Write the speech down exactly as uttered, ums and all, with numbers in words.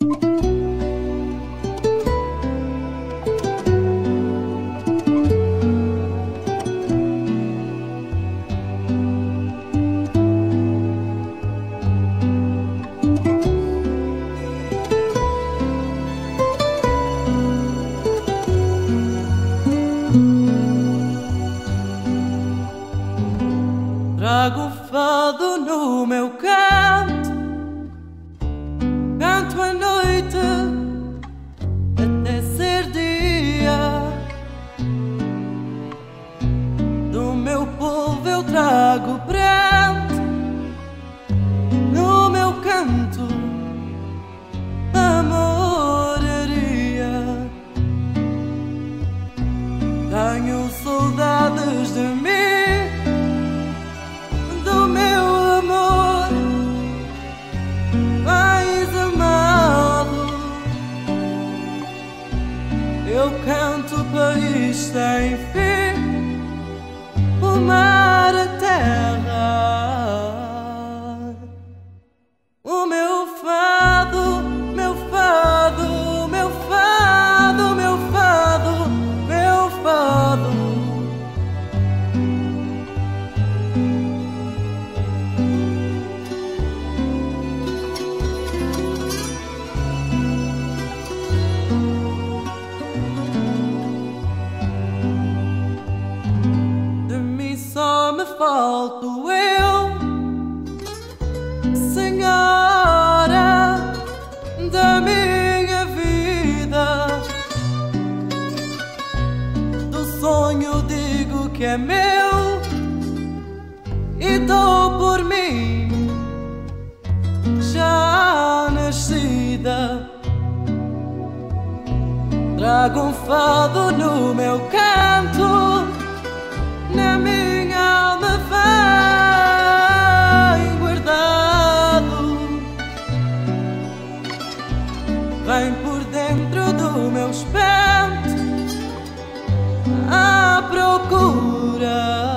Trago fado no meu canto, canto à noite até ser dia. Do meu povo eu trago pranto, no meu canto amoraria. Tenho saudades de mim, eu canto país sem fim, o mar, a terra. O meu fado, meu fado, meu fado, meu fado, meu fado. Só me falto eu, senhora da minha vida. Do sonho digo que é meu e dou por mim já nascida. Trago um fado no meu canto, na minha alma vem guardado, vem por dentro do meu espanto à procura.